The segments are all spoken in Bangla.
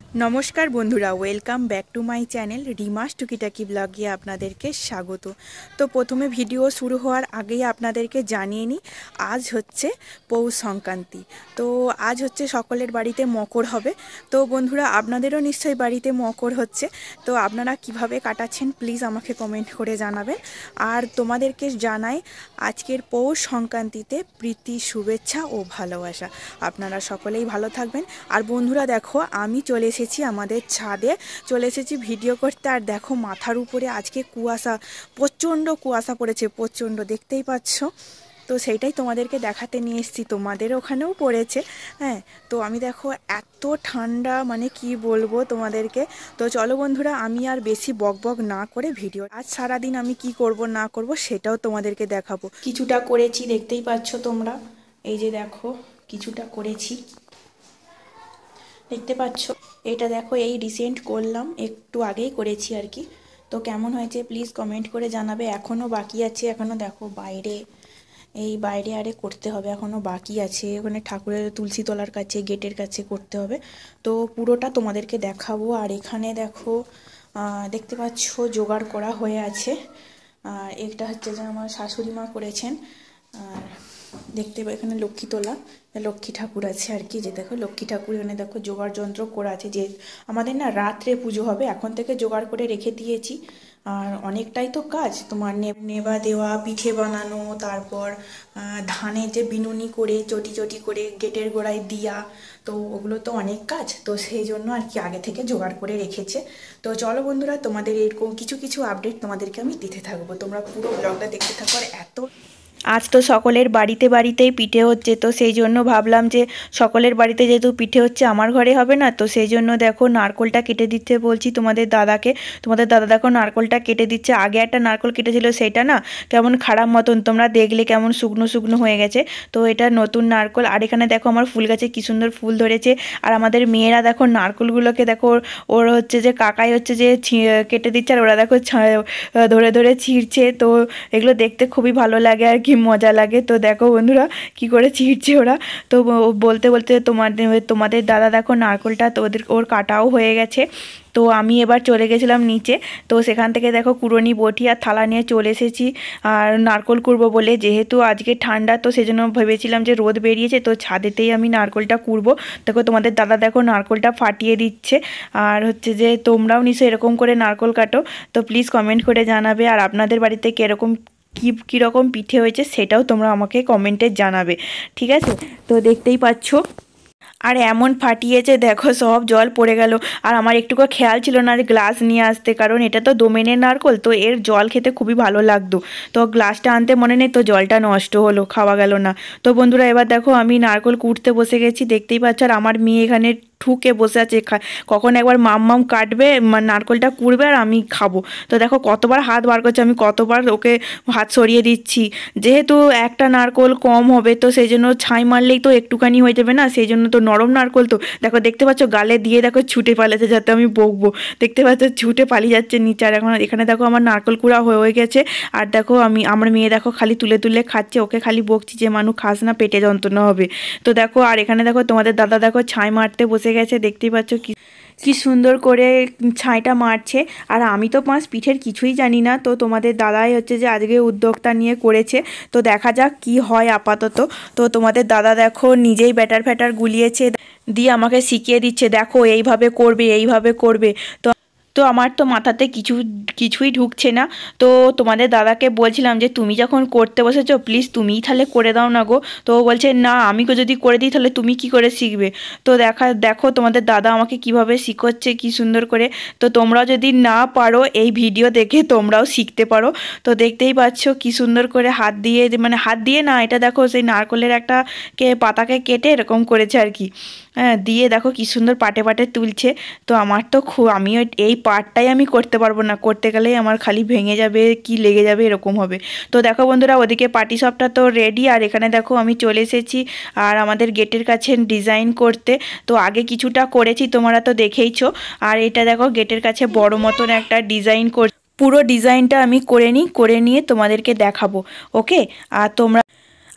नमस्कार बंधुरा welcome back to my channel रिमास टुकी टाकी ब्लगे आपनादेरके स्वागत। तो प्रथमे भिडियो शुरू होवार आगेई आपनादेरके जानिए नी आज होच्छे पौष संक्रांति। तो आज होच्छे सकलेर बाड़ीते मकर होबे। तो बंधुरा आपनादेरो निश्चयई बाड़ीते मकर होच्छे। तो आपनारा किभाबे काटाच्छेन प्लिज आमाके कमेंट करे जानाबेन। आर तोमादेरके जानाई आजकेर पौष संक्रांतिते प्रीति शुभेच्छा ओ भालोबासा। आपनारा सकलेई भालो थाकबेन। आर बंधुरा देखो आमी चले छादे चले भिडियो करते। और देखो माथार उपरे आज के कुयाशा प्रचंड कुयाशा पड़ेছে प्रचंड देखतेই পাচ্ছ। तो सेटाई তোমাদেরকে দেখাতে নিয়ে এসেছি, তোমাদের ওখানেও পড়েছে। হ্যাঁ, তো আমি দেখো এত ঠান্ডা মানে কি বলবো তোমাদেরকে। তো চলো বন্ধুরা আমি আর বেশি বকবক না করে ভিডিও আজ সারা দিন আমি কি করব না করব সেটাও তোমাদেরকে দেখাবো। কিছুটা করেছি দেখতেই পাচ্ছ তোমরা, এই যে দেখো কিছুটা করেছি দেখতে পাচ্ছ। এটা দেখো এই রিসেন্ট করলাম, একটু আগেই করেছি আর কি। তো কেমন হয়েছে প্লিজ কমেন্ট করে জানাবে। এখনও বাকি আছে, এখনও দেখো বাইরে এই বাইরে আরে করতে হবে, এখনও বাকি আছে। ওখানে ঠাকুরের তুলসী তলার কাছে গেটের কাছে করতে হবে। তো পুরোটা তোমাদেরকে দেখাবো। আর এখানে দেখো দেখতে পাচ্ছ জোগাড় করা হয়ে আছে। আর এটা হচ্ছে যে আমার শাশুড়ি মা করেছেন। আর দেখতে পাই এখানে লক্ষ্মী তোলা লক্ষ্মী ঠাকুর আছে আর কি। যে দেখো লক্ষ্মী ঠাকুর এখানে দেখো জোগাড় যন্ত্র করা আছে। যে আমাদের না রাত্রে পুজো হবে, এখন থেকে জোগাড় করে রেখে দিয়েছি। আর অনেকটাই তো কাজ, তোমার নেবা দেওয়া, পিঠে বানানো, তারপর ধানে যে বিনুনি করে চটি চটি করে গেটের গোড়ায় দিয়া, তো ওগুলো তো অনেক কাজ। তো সেই জন্য আর কি আগে থেকে জোগাড় করে রেখেছে। তো চলো বন্ধুরা তোমাদের এরকম কিছু কিছু আপডেট তোমাদেরকে আমি দিতে থাকবো, তোমরা পুরো ব্লগটা দেখতে থাকো। আর এত आज तो सकलेर बाड़ीते बाड़ीतेई पिठे होच्छे। तो सेई जोन्नो भाबलाम जे सकलेर बाड़ीते जेहेतु पिठे होच्छे आमार घरे होबे ना, तो सेई जोन्नो देखो नारकेलटा केटे दिते बोलछि तोमादेर दादाके। तोमादेर दादा देखो नारकेलटा केटे दिच्छे। आगे एकटा नारकेल केटेछिलो सेटा ना केमन खाराप मतन तोमरा देखले केमन शुकनो शुकनो हये गेछे। तो एटा नतुन नारकेल। आर एखाने देखो आमार फुल गाছে कि सुंदर फुल धरेছে। আর আমাদের মেয়েরা দেখো নারকেলগুলোকে দেখো ওর হচ্ছে যে কাকাই হচ্ছে যে কেটে দিচ্ছে, আর ওরা দেখো ধরে ধরে ছিঁড়ছে। তো এগুলো দেখতে খুবই ভালো লাগে আর কি মজা লাগে। তো দেখো বন্ধুরা কি করে ছিঁড়ছে ওরা। তো বলতে বলতে তোমাদের দাদা দেখো নারকেলটা তো ওর কাটাও হয়ে গেছে। তো আমি এবার চলে গেছিলাম নিচে। তো সেখান থেকে দেখো কুড়োনি বটি আর থালা নিয়ে চলে এসেছি আর নারকেল কুড়বো বলে। যেহেতু আজকে ঠান্ডা তো সেজন্য ভেবেছিলাম যে রোদ বেরিয়েছে তো ছাদেতেই আমি নারকেলটা কুড়বো। দেখো তোমাদের দাদা দেখো নারকেলটা ফাটিয়ে দিচ্ছে। আর হচ্ছে যে তোমরাও নিশ্চয়ই এরকম করে নারকেল কাটো। তো প্লিজ কমেন্ট করে জানাবে। আর আপনাদের বাড়িতে কীরকম কীরকম পিঠে হয়েছে সেটাও তোমরা আমাকে কমেন্টে জানাবে, ঠিক আছে। তো দেখতেই পাচ্ছ আর এমন ফাটিয়েছে দেখো সব জল পড়ে গেল। আর আমার একটুকু খেয়াল ছিল না গ্লাস নিয়ে আসতে, কারণ এটা তো দোমেনের নারকেল, তো এর জল খেতে খুবই ভালো লাগতো। তো গ্লাসটা আনতে মনে নেই, তো জলটা নষ্ট হলো, খাওয়া গেল না। তো বন্ধুরা এবার দেখো আমি নারকেল কুটতে বসে গেছি দেখতেই পাচ্ছ। আর আমার মেয়ে এখানে ঠুকে বসে আছে, কখন একবার মাম কাটবে নারকেলটা কুড়বে আর আমি খাবো। তো দেখো কতবার হাত বার করছে, আমি কতবার ওকে হাত সরিয়ে দিচ্ছি। যেহেতু একটা নারকেল কম হবে তো সেই জন্য ছাই মারলেই তো একটুখানি হয়ে যাবে না, সেই জন্য তো নরম নারকেল তো দেখো দেখতে পাচ্ছ গালে দিয়ে দেখো ছুটে পালাচ্ছে যাতে আমি বকবো। দেখতে পাচ্ছ ছুটে পালিয়ে যাচ্ছে নিচে। আর এখন এখানে দেখো আমার নারকেল কুড়া হয়ে গেছে। আর দেখো আমার মেয়ে দেখো খালি তুলে তুলে খাচ্ছে, ওকে খালি বকছি যে মানু খাস না পেটে যন্ত্রণা হবে। তো দেখো আর এখানে দেখো তোমাদের দাদা দেখো ছাই মারতে বসে গেছে, দেখতেই পাচ্ছ কি সুন্দর করে ছাইটা মারছে। আর আমি তো পাঁচ পিঠের কিছুই জানি না, তো তোমাদের দাদাই হচ্ছে যে আজকে উদ্যোগটা নিয়ে করেছে। তো দেখা যাক কি হয় আপাতত। তো তোমাদের দাদা দেখো নিজেই ব্যাটার ফ্যাটার গুলিয়েছে দিয়ে আমাকে শিখিয়ে দিচ্ছে, দেখো এইভাবে করবে এইভাবে করবে। তো আমার তো মাথাতে কিছুই ঢুকছে না। তো তোমাদের দাদাকে বলছিলাম যে তুমি যখন করতে বসেছো প্লিজ তুমিই তাহলে করে দাও না গো। তো বলছে না আমি যদি করে দিই তাহলে তুমি কি করে শিখবে। তো দেখো তোমাদের দাদা আমাকে কিভাবে শিখোচ্ছে কি সুন্দর করে। তো তোমরাও যদি না পারো এই ভিডিও দেখে তোমরাও শিখতে পারো। তো দেখতেই পাচ্ছ কি সুন্দর করে হাত দিয়ে না, এটা দেখো সেই নারকেলের একটা পাতাকে কেটে এরকম করেছে আর কি। হ্যাঁ দিয়ে দেখো কি সুন্দর পাটে পাটে তুলছে। তো আমার তো আমি এই পার্টটাই আমি করতে পারবো না, করতে গেলেই আমার খালি ভেঙে যাবে কি লেগে যাবে এরকম হবে। তো দেখো বন্ধুরা ওদিকে পাটিসাপটা তো রেডি। আর এখানে দেখো আমি চলে এসেছি আর আমাদের গেটের কাছে ডিজাইন করতে। তো আগে কিছুটা করেছি তোমরা তো দেখেইছো। আর এটা দেখো গেটের কাছে বড় মতন একটা ডিজাইন পুরো ডিজাইনটা আমি করে নিয়ে তোমাদেরকে দেখাবো, ওকে। আর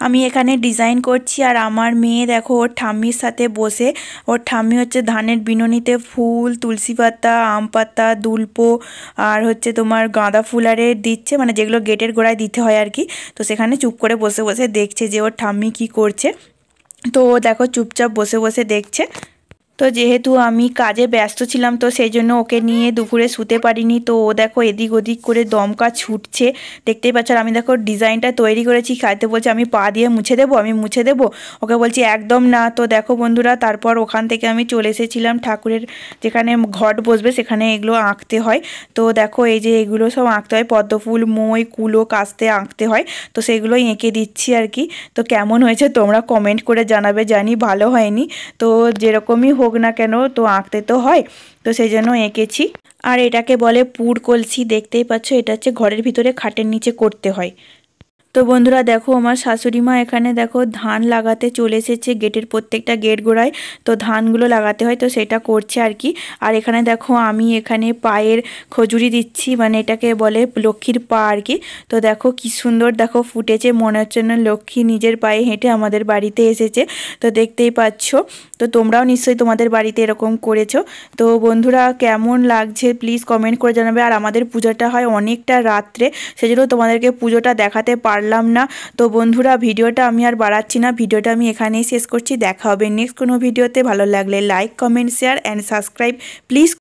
আমি এখানে ডিজাইন করছি আর আমার মেয়ে দেখো ওর ঠাম্মির সাথে বসে, ওর ঠাম্মি হচ্ছে ধানের বিনুনিতে ফুল, তুলসী পাতা, আম পাতা, দুলপো আর হচ্ছে তোমার গাঁদা ফুল আরে দিচ্ছে, মানে যেগুলো গেটের গোড়ায় দিতে হয় আর কি। তো সেখানে চুপ করে বসে বসে দেখছে যে ওর ঠাম্মি কি করছে। তো ও দেখো চুপচাপ বসে বসে দেখছে। তো যেহেতু আমি কাজে ব্যস্ত ছিলাম তো সেই জন্য ওকে নিয়ে দুপুরে শুতে পারিনি। তো ও দেখো এদিক ওদিক করে দমকা ছুটছে, দেখতেই পাচ্ছ। আর আমি দেখো ডিজাইনটা তৈরি করেছি, খাইতে বলছে আমি পা দিয়ে মুছে দেবো, আমি মুছে দেবো। ওকে বলছি একদম না। তো দেখো বন্ধুরা, তারপর ওখান থেকে আমি চলে এসেছিলাম ঠাকুরের যেখানে ঘট বসবে সেখানে এগুলো আঁকতে হয়। তো দেখো এই যে এগুলো সব আঁকতে হয়, পদ্মফুল, মই, কুলো, কাস্তে আঁকতে হয়। তো সেগুলোই এঁকে দিচ্ছি আর কি। তো কেমন হয়েছে তোমরা কমেন্ট করে জানাবে, জানি ভালো হয়নি। তো যেরকমই হোক না কেন তো আঁকতে তো হয়, তো সেই জন্য এঁকেছি। আর এটাকে বলে পুর কলসি, দেখতেই পাচ্ছ। এটা হচ্ছে ঘরের ভিতরে খাটের নিচে করতে হয়। তো বন্ধুরা দেখো আমার শাশুড়ি মা এখানে দেখো ধান লাগাতে চলে এসেছে গেটের প্রত্যেকটা গেট গোড়ায়। তো ধানগুলো লাগাতে হয়, তো সেটা করছে আর কি। আর এখানে দেখো আমি এখানে পায়ের খজুরি দিচ্ছি, মানে এটাকে বলে লক্ষ্মীর পা আর কি। তো দেখো কি সুন্দর দেখো ফুটেছে, মনে হচ্ছে না লক্ষ্মী নিজের পায়ে হেঁটে আমাদের বাড়িতে এসেছে। তো দেখতেই পাচ্ছ। তো তোমরাও নিশ্চয়ই তোমাদের বাড়িতে এরকম করেছো। তো বন্ধুরা কেমন লাগছে প্লিজ কমেন্ট করে জানাবে। আর আমাদের পূজাটা হয় অনেকটা রাত্রে, সেজন্য তোমাদেরকে পুজোটা দেখাতে পারলাম না। তো বন্ধুরা ভিডিওটা আমি আর বাড়াচ্ছি না, ভিডিওটা আমি এখানেই শেষ করছি। দেখা হবে নেক্সট কোনো ভিডিওতে। ভালো লাগলে like, comment, share and subscribe please.